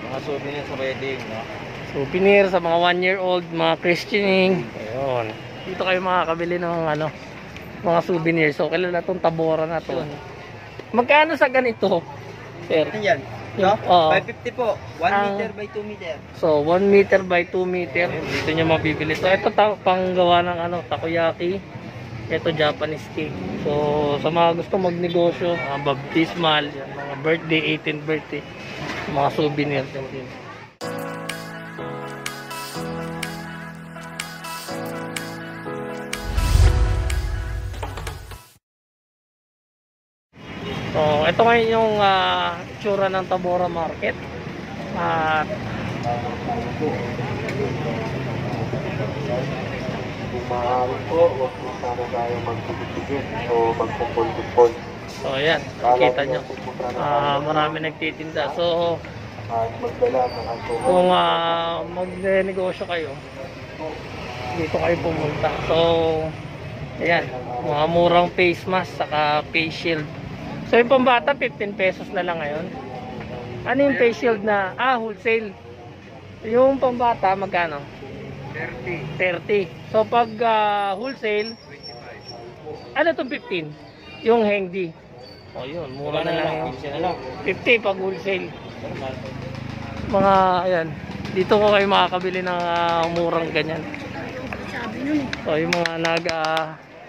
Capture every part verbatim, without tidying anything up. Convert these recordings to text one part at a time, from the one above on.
Mga souvenir sa wedding, no? Souvenir sa mga one year old, mga christening. Ayun. Dito kayo makakabili ng ano, mga souvenir. So kilala tong Tabora na to. Magkano sa ganito? Sir? Ano yan? Yung- No? oo. five fifty po. one Ang- meter by two meter. So one meter by two meter. Dito nyo mabibili. So ito ta panggawa ng ano, takoyaki. Ito Japanese cake. So sa mga gusto magnegosyo, mga baptismal, yan, mga birthday, eighteenth birthday, mga souvenir din. So ito ngayon yung uh, itsura ng Tabora Market. At Kung maaari po, huwag po sana tayo magpipigil o magpupol-pol. so ayan, nakikita nyo. Uh, marami nagtitinda. So At magdala ng alcohol. kung uh, magnegosyo kayo, dito kayo pumunta. So ayan, mga murang face mask saka face shield. So yung pambata fifteen pesos na lang ngayon. Ano yung face shield na ah wholesale? Yung pambata magkano? thirty. thirty. So pag uh, wholesale, ano itong fifteen? Yung Hengdi. O yun, mura na lang yun. fifty pag wholesale. Mga ayan, dito ko kayo makakabili ng uh, murang ganyan. So yung mga nag uh,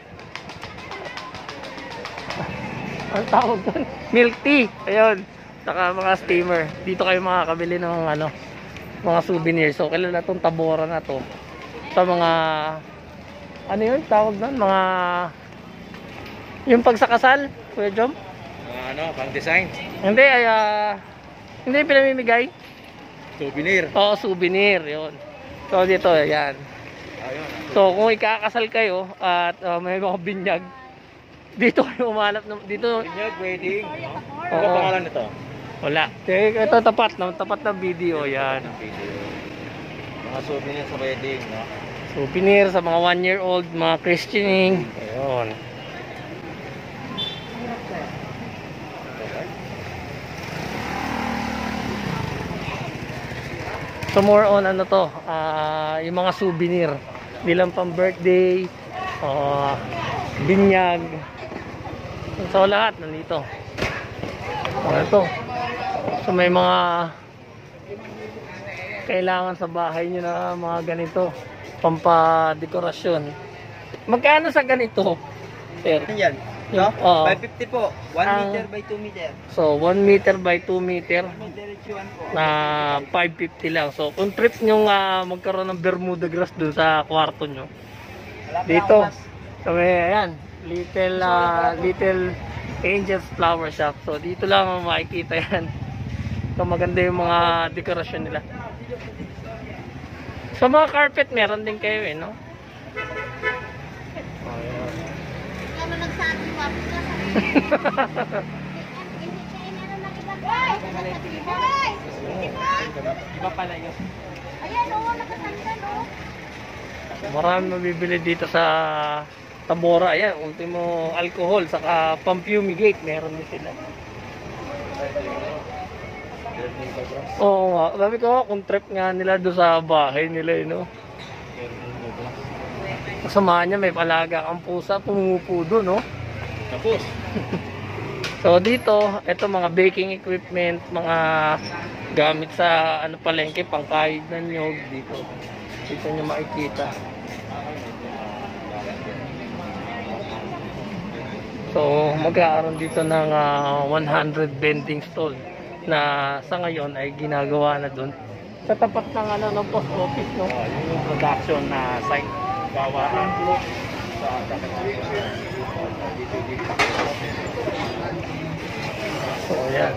ang tawag doon? Milk tea. Ayun. Saka mga steamer. Dito kayo makakabili ng ano, mga souvenir. So kilala tong Tabora na to. Sa mga ano yun? Tawag doon? Mga yung pagsakasal, Kuya Jom? Mga ano, pang design. Hindi ay uh, hindi pinamimigay. Souvenir. Oo, souvenir. Yun. So dito, ayan. Ayun. So kung ikakasal kayo at uh, may mga binyag, dito kayo umanap ng dito. Binyag, wedding. No? Ano Oo. pangalan nito? Wala. Ito tapat na, tapat na video yan. Mga souvenir sa wedding, no? Souvenir sa mga one year old, mga christening. Ayun. So more on ano to, uh, yung mga souvenir. Nilang pang birthday, uh, binyag. So lahat nandito. Ano to? So may mga kailangan sa bahay nyo na mga ganito, pampa-dekorasyon. Magkano sa ganito? Sir? Ano yan? No? Oo. five fifty po. one Ang- meter by two meter. So one meter by two meter Diretsuhan po. na five fifty lang. So kung trip nyo nga magkaroon ng Bermuda grass doon sa kwarto nyo, dito. So may ayan, little uh, little Angels Flower Shop. So dito lang makikita yan. So maganda yung mga dekorasyon nila. So mga carpet meron din kayo eh, no? Ano nagsabi pa? Iba pala yun. Ayan, oo, nakatanggal, oo. Marami mabibili dito sa Tabora. Ayan, ultimo alcohol, saka pang-fumigate, meron din sila. Oo nga, sabi ko kung trip nga nila doon sa bahay nila, eh, no? Kasama niya, may palaga kang pusa, pumupo doon, no? Tapos. So dito, ito mga baking equipment, mga gamit sa ano palengke, pangkahig ng nyog dito. Dito nyo makikita. So magkakaroon dito ng uh, one hundred vending stall na sa ngayon ay ginagawa na doon sa tapat ng ano ng post office, no? Uh, yung production na site gawaan sa So ayan,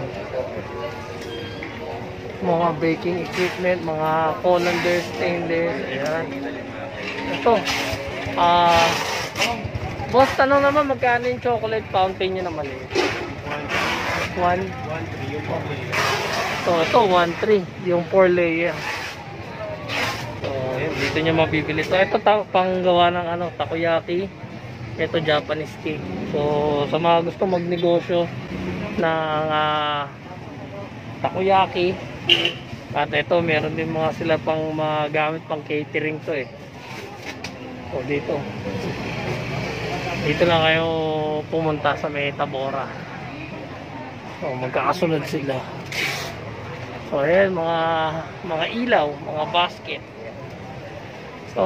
mga baking equipment, mga colander, stainless, ayan. Ito ah boss, tanong naman magkano yung chocolate fountain nyo naman eh? one So ito one three yung four layer. So yun, dito nyo mabibili. So ito ta panggawa ng ano, takoyaki. Ito Japanese cake. So sa mga gusto magnegosyo ng uh, takoyaki, At ito, meron din mga sila pang mga gamit pang catering to eh. O dito. Dito lang kayo pumunta sa may Tabora. So magkakasunod sila. So ayan, mga mga ilaw, mga basket. So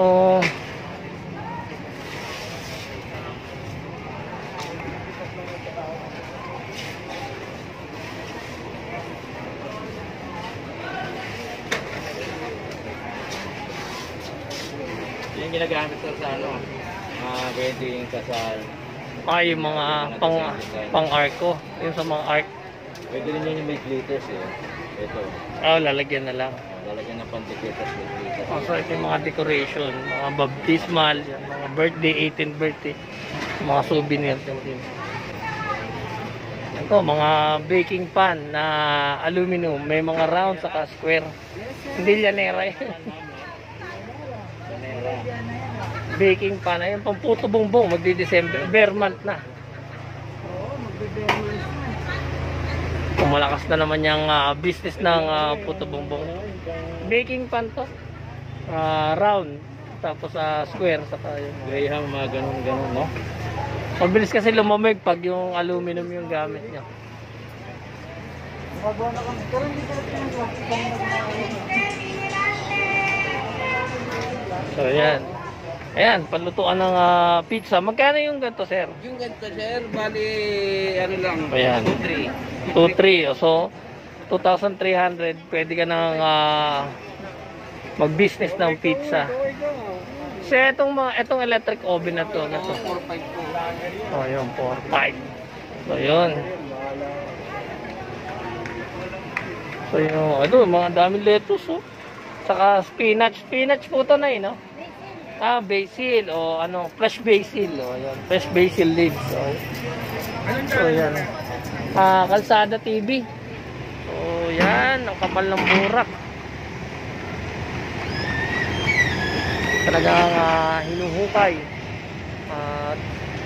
Yung ginagamit ko sa ano, mga wedding, kasal. ay yung mga pang pang arco, yung sa mga arc. Pwede rin yun yung may glitters eh. Ito, Oh, lalagyan na lang. lalagyan ng pantikitas with glitters. Oh, so ito yung mga decoration, mga baptismal, yan, mga birthday, eighteenth birthday, mga souvenir din. Ito, mga baking pan na aluminum, may mga round saka square. Hindi llanera eh. Baking pan, ayun pang puto bongbong, magdi-December, bear month na. Kung malakas na naman yung uh, business ng uh, puto bongbong. Baking pan to, uh, round, tapos uh, square, saka yun. Graham, mga ganun-ganun, no? Mabilis kasi lumamig pag yung aluminum yung gamit niya. So yan. Ayan, palutuan ng uh, pizza. Magkano yung ganito, sir? Yung ganito, sir, bali, ano lang, Ayan. two three. two three. So, two thousand three hundred. Pwede ka nang uh, mag-business ng pizza. So, itong, mga, itong electric oven na to. Na to. four five po. Oh, yun, four five. So, yun. So, yun. Ano, mga daming lettuce, oh. Saka spinach. Spinach po ito na, eh, no? Ah, basil o ano, fresh basil o yan, fresh basil leaves. So, so yan. Ah, Kalsada T V. So yan, ang kapal ng burak. Talagang uh, hinuhukay. At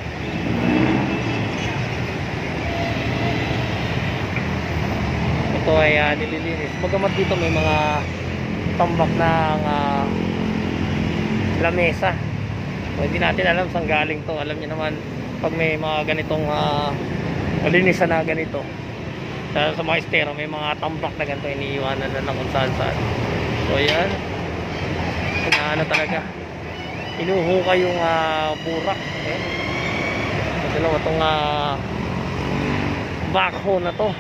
ito ay uh, nililinis. Bagamat dito may mga tambak ng uh, lamesa. So, hindi natin alam saan galing to. Alam niyo naman pag may mga ganitong uh, malinisan na ganito sa, sa mga estero may mga tambak na ganito iniiwanan na ng kung saan saan. So yan, ano talaga inuhuka yung uh, burak. Okay? So dalawa itong uh, backhoe na to.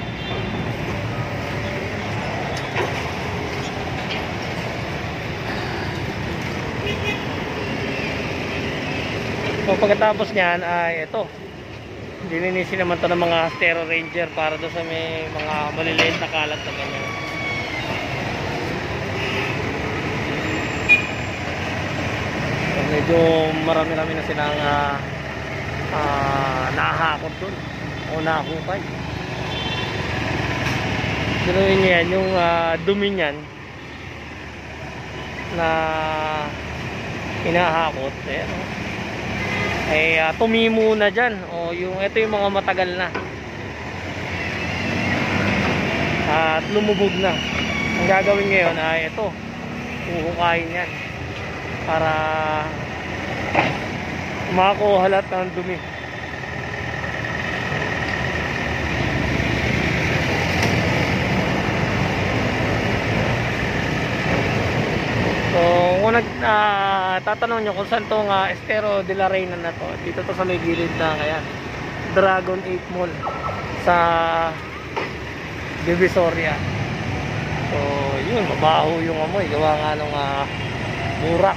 So pagkatapos niyan ay ito, dininisin naman to ng mga Stero Ranger para doon sa may mga maliliit na kalat na ganyan. So medyo marami-rami na silang uh, uh, nahakot doon o nahukay. Ganoon niya yan, yung uh, dumi niyan na hinahakot. Ayan, oh. Ay uh, tumimo na dyan o yung ito yung mga matagal na at lumubog na. Ang gagawin ngayon ay ito, uhukayin yan para makuha lahat ng dumi. So kung nag uh, tatanong nyo kung saan itong uh, Estero de la Reina na to, dito to sa may gilid na kaya Dragon eight Mall sa Divisoria. So yun, mabaho yung amoy gawa nga ng uh, burak.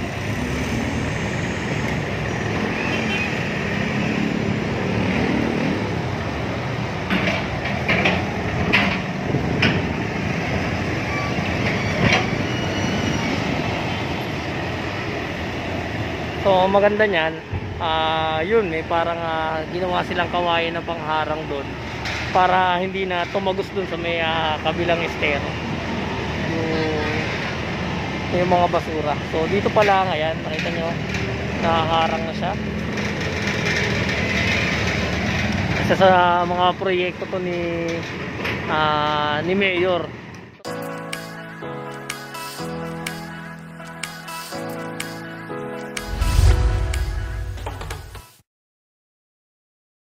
So maganda niyan, uh, yun may parang uh, ginawa silang kawayan na pangharang doon para hindi na tumagos doon sa may uh, kabilang estero yung, yung mga basura. So dito pala ngayon, nakita nyo, nakaharang na siya. Isa sa mga proyekto to ni uh, ni Mayor